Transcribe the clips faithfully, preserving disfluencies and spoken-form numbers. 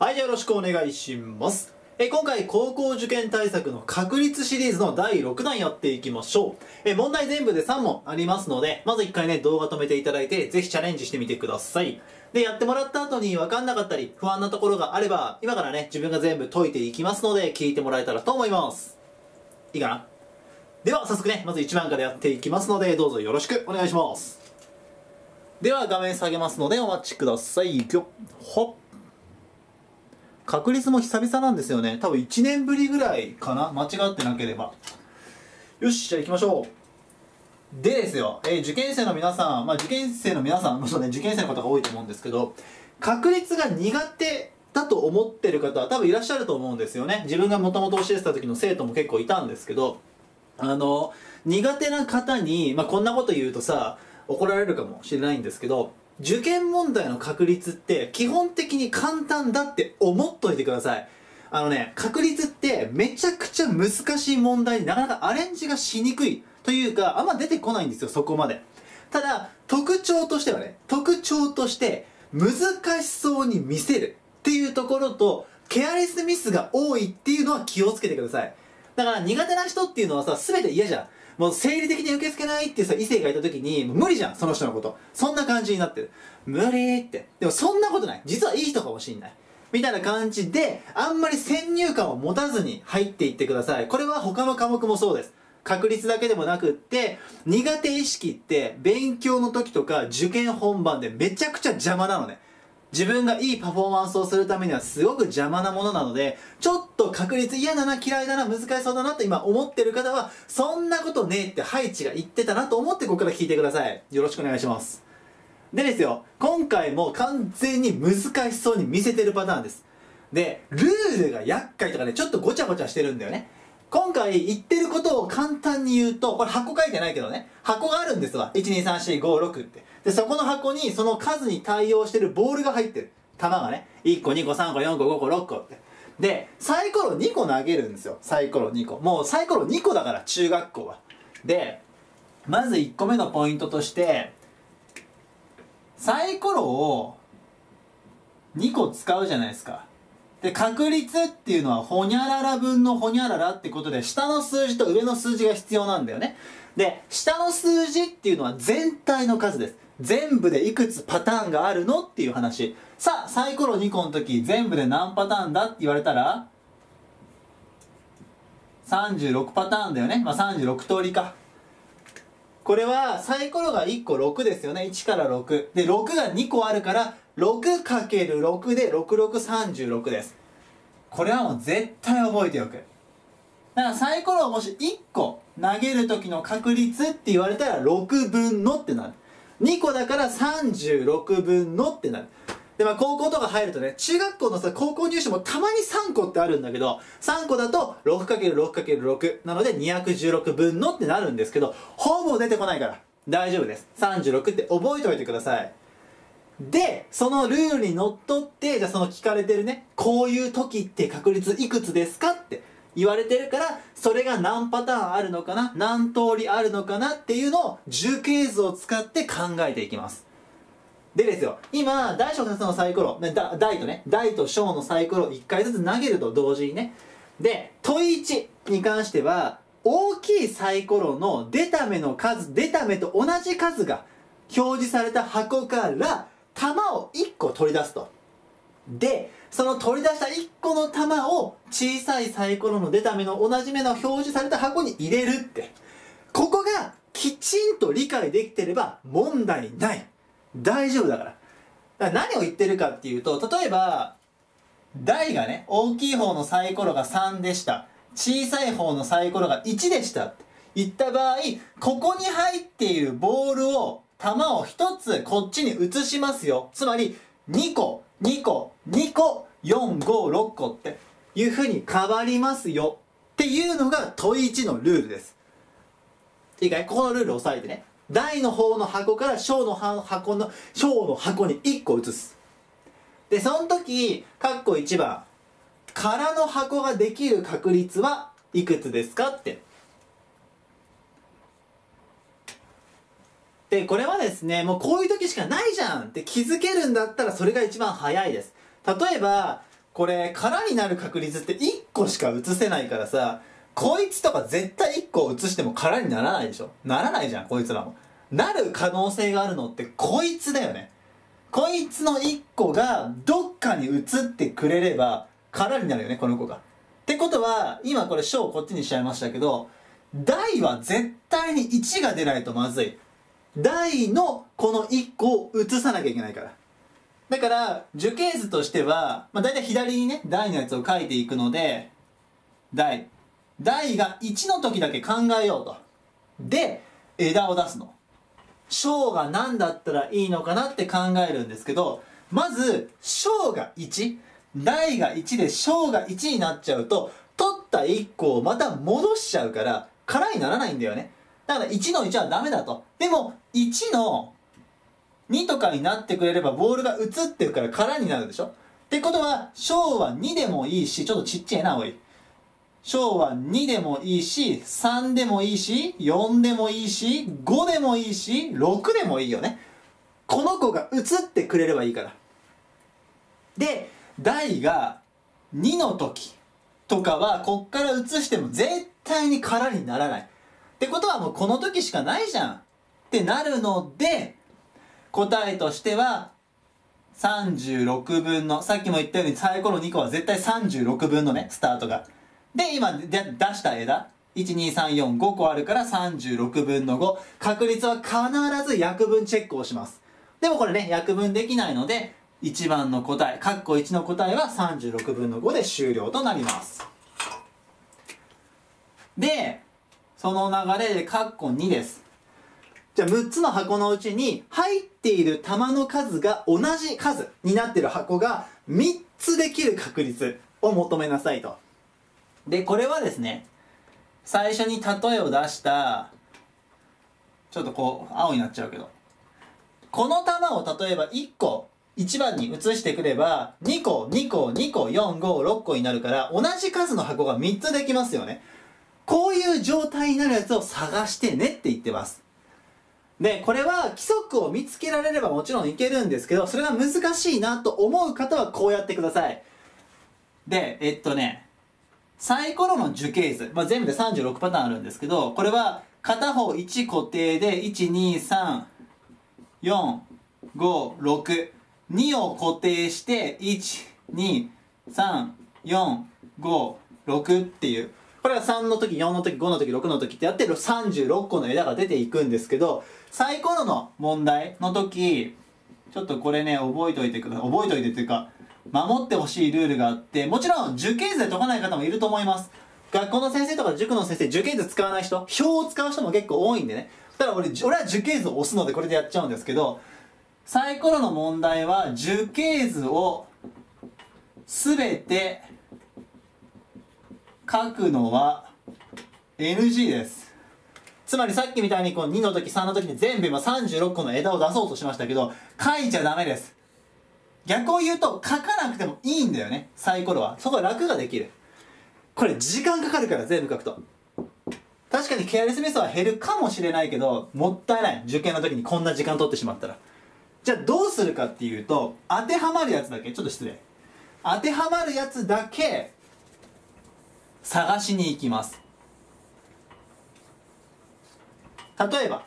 はい、じゃあよろしくお願いします。え今回、高校受験対策の確率シリーズのだいろくだんやっていきましょう。え問題全部でさんもんありますので、まずいっかいね、動画止めていただいて、ぜひチャレンジしてみてください。で、やってもらった後に分かんなかったり、不安なところがあれば、今からね、自分が全部解いていきますので、聞いてもらえたらと思います。いいかな？では、早速ね、まずいちばんからやっていきますので、どうぞよろしくお願いします。では、画面下げますので、お待ちください。いくよ。ほっ。確率も久々なんですよね。多分いちねんぶりぐらいかな、間違ってなければ。よし、じゃあ行きましょう。でですよ、えー、受験生の皆さん、まあ受験生の皆さんもそうね、受験生の方が多いと思うんですけど、確率が苦手だと思ってる方は多分いらっしゃると思うんですよね。自分がもともと教えてた時の生徒も結構いたんですけど、あの、苦手な方に、まあこんなこと言うとさ、怒られるかもしれないんですけど、受験問題の確率って基本的に簡単だって思っといてください。あのね、確率ってめちゃくちゃ難しい問題になかなかアレンジがしにくいというか、あんま出てこないんですよ、そこまで。ただ、特徴としてはね、特徴として難しそうに見せるっていうところと、ケアレスミスが多いっていうのは気をつけてください。だから苦手な人っていうのはさ、全て嫌じゃん。もう生理的に受け付けないっていうさ、異性がいた時に、もう無理じゃん、その人のこと。そんな感じになってる。無理って。でもそんなことない。実はいい人かもしんない。みたいな感じで、あんまり先入観を持たずに入っていってください。これは他の科目もそうです。確率だけでもなくって、苦手意識って勉強の時とか受験本番でめちゃくちゃ邪魔なのね。自分がいいパフォーマンスをするためにはすごく邪魔なものなので、ちょっと確率嫌だな、嫌いだな、難しそうだなと今思ってる方は、そんなことねえってハイチが言ってたなと思ってここから聞いてください。よろしくお願いします。でですよ、今回も完全に難しそうに見せてるパターンです。で、ルールが厄介とかね、ちょっとごちゃごちゃしてるんだよね。今回言ってることを簡単に言うと、これ箱書いてないけどね、箱があるんですわ。いち、に、さん、し、ご、ろくって。で、そこの箱にその数に対応してるボールが入ってる。球がね、いっこ、にこ、さんこ、よんこ、ごこ、ろっこって。で、サイコロにこ投げるんですよ。サイコロにこ。もうサイコロにこだから、中学校は。で、まずいっこめのポイントとして、サイコロをにこ使うじゃないですか。で、確率っていうのはホニャララ分のホニャララってことで、下の数字と上の数字が必要なんだよね。で、下の数字っていうのは全体の数です。全部でいくつパターンがあるのっていう話。さあ、サイコロにこの時、全部で何パターンだって言われたら、さんじゅうろくパターンだよね。まあ、さんじゅうろく通りか。これは、サイコロがいっころくですよね。いちからろく。で、ろくがにこあるから、ろくかけるろく でろくろくさんじゅうろくです。これはもう絶対覚えておく。だからサイコロをもしいっこ投げる時の確率って言われたらろくぶんのってなる。にこだからさんじゅうろくぶんのってなる。で、まあ高校とか入るとね、中学校のさ、高校入試もたまにさんこってあるんだけど、さんこだと ろくかけるろくかけるろく なのでにひゃくじゅうろくぶんのってなるんですけど、ほぼ出てこないから大丈夫です。さんじゅうろくって覚えておいてください。で、そのルールにのっとって、じゃあその聞かれてるね、こういう時って確率いくつですかって言われてるから、それが何パターンあるのかな、何通りあるのかなっていうのを樹形図を使って考えていきます。でですよ、今、大小ふたつのサイコロ、大とね、大と小のサイコロいっかいずつ投げると同時にね。で、問いいちに関しては、大きいサイコロの出た目の数、出た目と同じ数が表示された箱から、玉をいっこ取り出すと。で、その取り出したいっこの玉を小さいサイコロの出た目の同じ目の表示された箱に入れるって。ここがきちんと理解できてれば問題ない。大丈夫だから。だから何を言ってるかっていうと、例えば、大がね、大きい方のサイコロがさんでした。小さい方のサイコロがいちでしたって言った場合、ここに入っているボールを玉を一つこっちに移しますよ。つまり、にこ、にこ、にこ、よん、ご、ろっこっていう風に変わりますよっていうのが問いいちのルールです。いいかい？ここのルールを押さえてね。大の方の箱から小の箱の、小の箱にいっこ移す。で、その時、カッコいちばん、空の箱ができる確率はいくつですかって。で、これはですね、もうこういう時しかないじゃんって気づけるんだったらそれが一番早いです。例えば、 これ空になる確率っていっこしか移せないからさ、こいつとか絶対いっこ移しても空にならないでしょ。ならないじゃん、こいつらも。なる可能性があるのってこいつだよね。こいつのいっこがどっかに移ってくれれば空になるよね、この子が。ってことは、今これ小こっちにしちゃいましたけど、大は絶対にいちが出ないとまずい。大のこのいっこを移さなきゃいけないから。だから、樹形図としては、まあ、だいたい左にね、大のやつを書いていくので、大。大がいちの時だけ考えようと。で、枝を出すの。小が何だったらいいのかなって考えるんですけど、まず、小がいち。大がいちで小がいちになっちゃうと、取ったいっこをまた戻しちゃうから、空にならないんだよね。だからいちのいちはダメだと。でも、いちのにとかになってくれればボールが移ってるから空になるでしょ。ってことは、小はにでもいいし、ちょっとちっちゃいな、おい。小はにでもいいし、さんでもいいし、よんでもいいし、ごでもいいし、ろくでもいいよね。この子が移ってくれればいいから。で、大がにの時とかは、こっから移しても絶対に空にならない。ってことはもうこの時しかないじゃんってなるので、答えとしては、さんじゅうろくぶんの、さっきも言ったようにサイコロにこは絶対さんじゅうろくぶんのね、スタートが。で、今で出した枝、いち、に、さん、よん、ごこあるからさんじゅうろくぶんのご。確率は必ず約分チェックをします。でもこれね、約分できないので、いちばんの答え、括弧いちの答えはさんじゅうろくぶんのごで終了となります。で、その流れで括弧にです。じゃあむっつの箱のうちに入っている玉の数が同じ数になっている箱がみっつできる確率を求めなさいと。で、これはですね、最初に例えを出した、ちょっとこう、青になっちゃうけど、この玉を例えばいっこ、いちばんに移してくれば、にこ、にこ、にこ、よん、ご、ろっこになるから、同じ数の箱がみっつできますよね。こういう状態になるやつを探してねって言ってます。で、これは規則を見つけられればもちろんいけるんですけど、それが難しいなと思う方はこうやってください。で、えっとね、サイコロの樹形図、まあ、全部でさんじゅうろくパターンあるんですけど、これは片方いち固定でいち、に、さん、よん、ご、ろく、にを固定していち、に、さん、よん、ご、ろくっていう、これはさんの時、よんの時、ごの時、ろくの時ってやってるさんじゅうろっこの枝が出ていくんですけど、サイコロの問題の時、ちょっとこれね、覚えておいてください。覚えておいてっていうか、守ってほしいルールがあって、もちろん樹形図で解かない方もいると思います。学校の先生とか塾の先生、樹形図使わない人、表を使う人も結構多いんでね。ただ俺、俺は樹形図を押すのでこれでやっちゃうんですけど、サイコロの問題は樹形図をすべて書くのは エヌジー です。つまりさっきみたいにこのにの時さんの時に全部今さんじゅうろっこの枝を出そうとしましたけど、書いちゃダメです。逆を言うと書かなくてもいいんだよね、サイコロは。そこは楽ができる。これ時間かかるから全部書くと。確かにケアレスミスは減るかもしれないけど、もったいない。受験の時にこんな時間取ってしまったら。じゃあどうするかっていうと、当てはまるやつだけ、ちょっと失礼。当てはまるやつだけ探しに行きます。例えば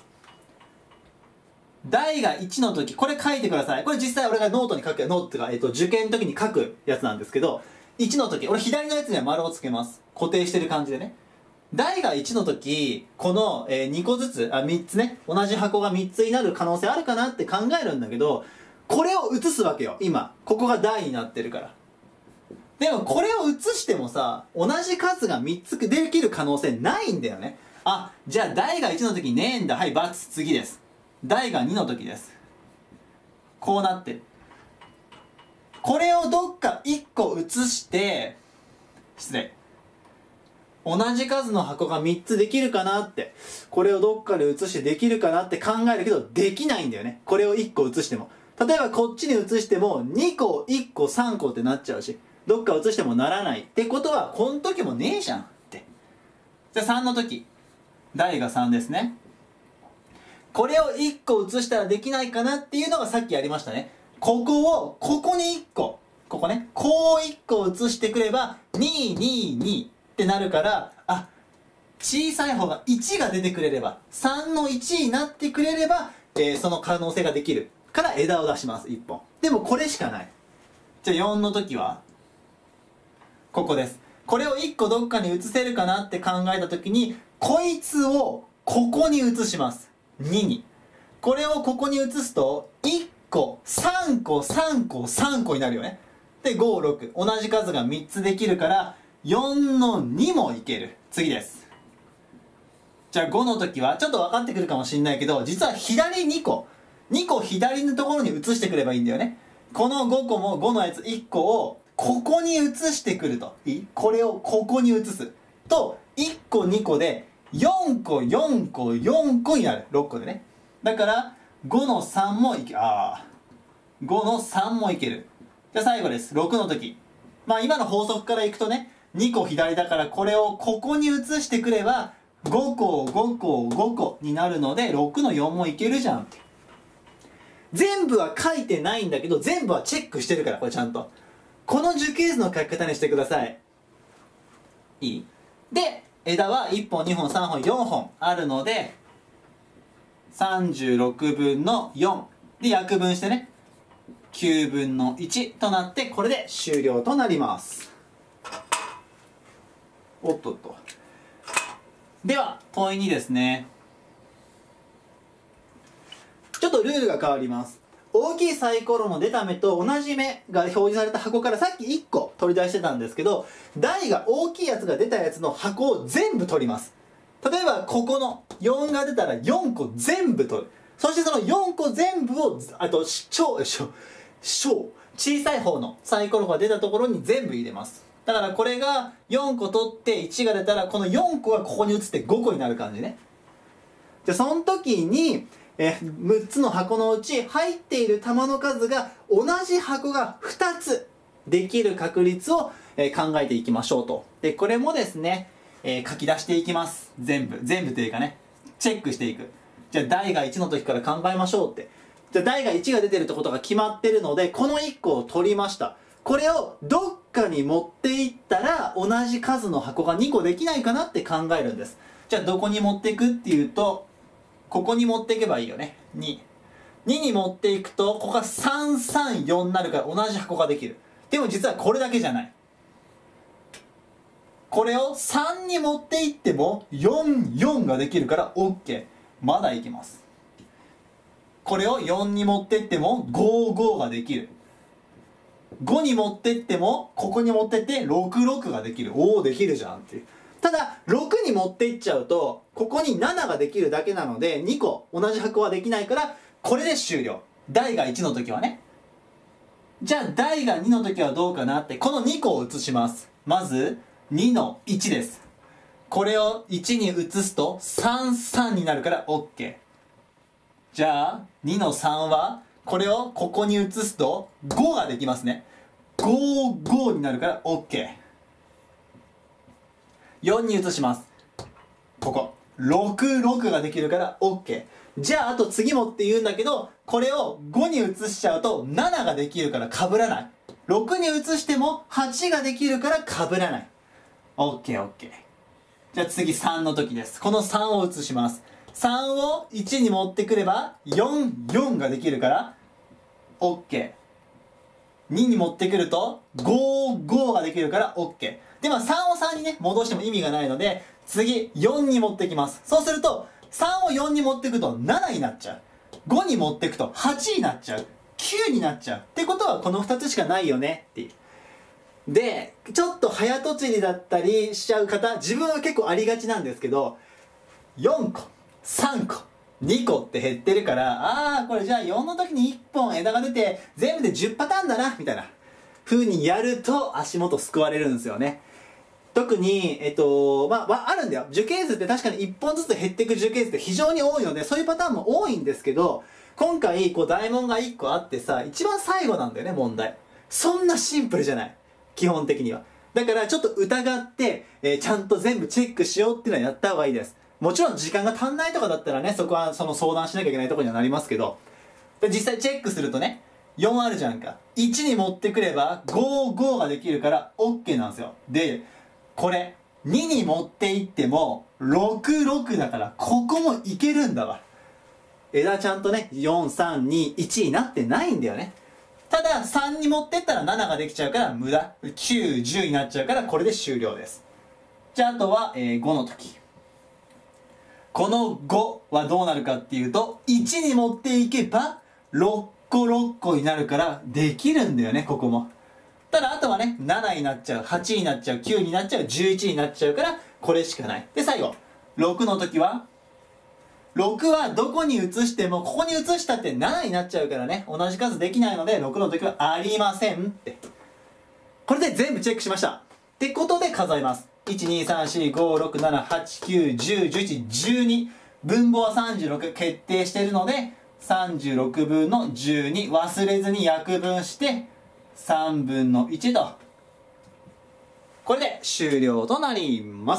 大がいちの時、これ書いてください。これ実際俺がノートに書く、ノートが、えっと、受験の時に書くやつなんですけど、いちの時、俺左のやつには丸をつけます。固定してる感じでね。大がいちの時、この、えー、にこずつ、あ、みっつね、同じ箱がみっつになる可能性あるかなって考えるんだけど、これを移すわけよ、今。ここが大になってるから。でもこれを移してもさ、同じ数がみっつできる可能性ないんだよね。あ、じゃあ大がいちの時ねえんだ。はい、×、次です。大がにの時です。こうなってる。これをどっかいっこ移して、失礼。同じ数の箱がみっつできるかなって、これをどっかで移してできるかなって考えるけど、できないんだよね。これをいっこ移しても。例えばこっちに移しても、にこ、いっこ、さんこってなっちゃうし、どっか移してもならない。ってことは、この時もねえじゃんって。じゃあさんの時。大がさんですね。これをいっこ移したらできないかなっていうのがさっきやりましたね。ここを、ここにいっこここね、こういっこ移してくれば、に、に、にってなるから、あ、小さい方がいちが出てくれれば、さんのいちになってくれれば、えー、その可能性ができるから枝を出します、いっぽん。でもこれしかない。じゃあよんの時はここです。これをいっこどっかに移せるかなって考えた時に、こいつをここに移します。にに。これをここに移すと、いっこ、さんこ、さんこ、さんこになるよね。で、ご、ろく。同じ数がみっつできるから、よんのにもいける。次です。じゃあごの時は、ちょっと分かってくるかもしんないけど、実は左にこ。にこ左のところに移してくればいいんだよね。このごこもごのやついっこを、ここに移してくると。いい？これをここに移す。と、いっこにこで、よんこ、よんこ、よんこになる。ろっこでね。だから、ごのさんもいけ、ああ。ごのさんもいける。じゃあ最後です。ろくの時。まあ今の法則からいくとね、にこ左だからこれをここに移してくれば、ごこ、ごこ、ごこになるので、ろくのよんもいけるじゃんって。全部は書いてないんだけど、全部はチェックしてるから、これちゃんと。この樹形図の書き方にしてください。いい？で、枝はいっぽん、にほん、さんぼん、よんほんあるので、さんじゅうろくぶんのよん。で、約分してね、きゅうぶんのいちとなって、これで終了となります。おっとっと。では、問いにですね。ちょっとルールが変わります。大きいサイコロの出た目と同じ目が表示された箱からさっきいっこ取り出してたんですけど、台が大きいやつが出たやつの箱を全部取ります。例えばここのよんが出たらよんこ全部取る。そしてそのよんこ全部を、あと小、小、小、小さい方のサイコロが出たところに全部入れます。だからこれがよんこ取っていちが出たら、このよんこがここに移ってごこになる感じね。じゃあその時に、えむっつの箱のうち入っている玉の数が同じ箱がふたつできる確率を、え考えていきましょうと。で、これもですね、えー、書き出していきます。全部。全部というかね、チェックしていく。じゃあ台がいちの時から考えましょうって。じゃあ台がいちが出てるってことが決まってるので、このいっこを取りました。これをどっかに持っていったら同じ数の箱がにこできないかなって考えるんです。じゃあどこに持っていくっていうと、ここに持っていけばいいよね。に。にに持っていくと、ここがさんさんよんになるから同じ箱ができる。でも実はこれだけじゃない。これをさんに持っていってもよん、よんができるから OK。まだいきます。これをよんに持っていってもご、ごができる。ごに持っていっても、ここに持っていってろく、ろくができる。おお、できるじゃんっていう。ただ、ろくに持っていっちゃうと、ここにななができるだけなので、にこ同じ箱はできないから、これで終了。台がいちの時はね。じゃあ、台がにの時はどうかなって、このにこを移します。まず、にのいちです。これをいちに移すと、さん、さんになるから OK。じゃあ、にのさんは、これをここに移すと、ごができますね。ご、ごになるから OK。よんに移します。ここ。ろく、ろくができるから OK。じゃあ、あと次もって言うんだけど、これをごに移しちゃうとななができるから被らない。ろくに移してもはちができるから被らない。OK、OK。じゃあ次さんの時です。このさんを移します。さんをいちに持ってくればよん、よんができるから OK。にに持ってくるとご、ごができるから OK。で、まあさんをさんにね、戻しても意味がないので、次よんに持ってきます。そうすると、さんをよんに持ってくとななになっちゃう。ごに持ってくとはちになっちゃう。きゅうになっちゃう。ってことはこのふたつしかないよねっていう。で、ちょっと早とちりだったりしちゃう方、自分は結構ありがちなんですけど、よんこ、さんこ、にこって減ってるから、あー、これじゃあよんの時にいっぽん枝が出て、全部でじゅうパターンだな、みたいな風にやると足元救われるんですよね。特に、えっと、まあ、まあ、あるんだよ。樹形図って確かにいっぽんずつ減っていく樹形図って非常に多いので、そういうパターンも多いんですけど、今回、こう、大問がいっこあってさ、一番最後なんだよね、問題。そんなシンプルじゃない。基本的には。だから、ちょっと疑って、えー、ちゃんと全部チェックしようっていうのはやった方がいいです。もちろん時間が足んないとかだったらね、そこはその相談しなきゃいけないところにはなりますけど、で実際チェックするとね、 よんあるじゃんか。いちに持ってくればご、ごができるから OK なんですよ。で、これ、にに持っていってもろく、ろくだからここもいけるんだわ。枝ちゃんとね、よん、さん、に、いちになってないんだよね。ただ、さんに持ってったらななができちゃうから無駄。きゅう、じゅうになっちゃうからこれで終了です。じゃあ、あとは、えー、ごの時。このごはどうなるかっていうと、いちに持っていけばろっころっこになるからできるんだよね、ここも。ただ、あとはね、ななになっちゃう、はちになっちゃう、きゅうになっちゃう、じゅういちになっちゃうから、これしかない。で、最後。ろくの時は、ろくはどこに移しても、ここに移したってななになっちゃうからね、同じ数できないので、ろくの時はありませんって。これで全部チェックしました。ってことで数えます。いち、に、さん、よん、ご、ろく、なな、はち、きゅう、じゅう、じゅういち、じゅうに。分母はさんじゅうろく決定しているので、さんじゅうろくぶんのじゅうに忘れずに約分して、さんぶんのいちと。これで終了となります。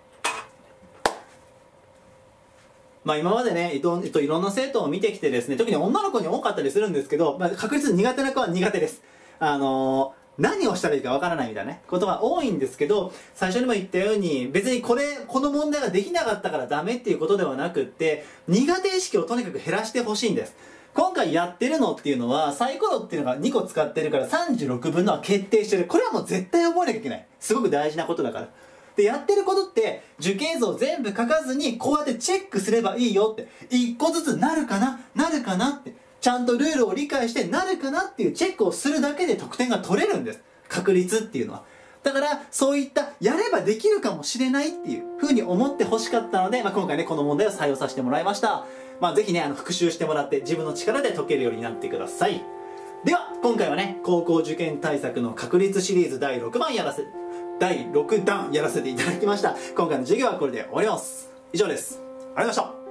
まあ今までね、えっと、えっと、いろんな生徒を見てきてですね、特に女の子に多かったりするんですけど、まあ、確実に苦手な子は苦手です。あのー、何をしたらいいかわからないみたいなね、ことが多いんですけど、最初にも言ったように、別にこれ、この問題ができなかったからダメっていうことではなくって、苦手意識をとにかく減らしてほしいんです。今回やってるのっていうのは、サイコロっていうのがにこ使ってるからさんじゅうろくぶんのは決定してる。これはもう絶対覚えなきゃいけない。すごく大事なことだから。で、やってることって、樹形図を全部書かずに、こうやってチェックすればいいよって。一個ずつなるかななるかなって。ちゃんとルールを理解して、なるかなっていうチェックをするだけで得点が取れるんです。確率っていうのは。だから、そういった、やればできるかもしれないっていう風に思ってほしかったので、まあ、今回ね、この問題を採用させてもらいました。まあ、ぜひね、あの、復習してもらって、自分の力で解けるようになってください。では、今回はね、高校受験対策の確率シリーズだいろくばんやらせ、だいろくだんやらせていただきました。今回の授業はこれで終わります。以上です。ありがとうございました。